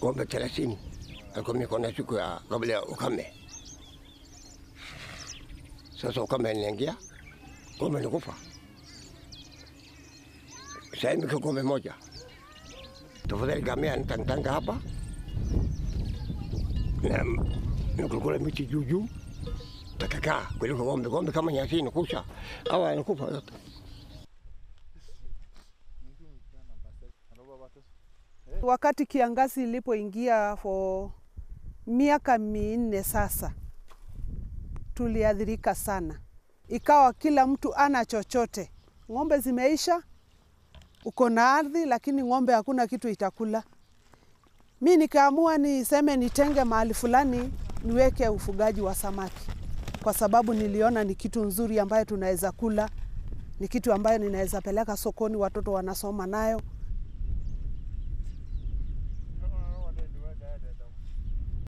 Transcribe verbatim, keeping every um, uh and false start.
ng'ombe thelathini alikuwa mikona siku ya kabla ya ukame. Sasa ukame niingia, ng'ombe nikufa. Sasa mimi ng'ombe moja. Tafadhali gamea nitanganga hapa. Na nikukula miti juu juu. Takakaa kuliko ng'ombe, ng'ombe kama nyasi inakusha au anakufa yote. Wakati kiangazi ilipoingia for miaka minne sasa, tuliadhirika sana. Ikawa kila mtu ana chochote. Ng'ombe zimeisha, uko na ardhi lakini ng'ombe hakuna kitu itakula. Mimi nikaamua niseme nitenge mahali fulani niweke ufugaji wa samaki. Kwa sababu niliona ni kitu nzuri ambayo tunaweza kula, ni kitu ambayo ninaweza peleka sokoni watoto wanasoma nayo.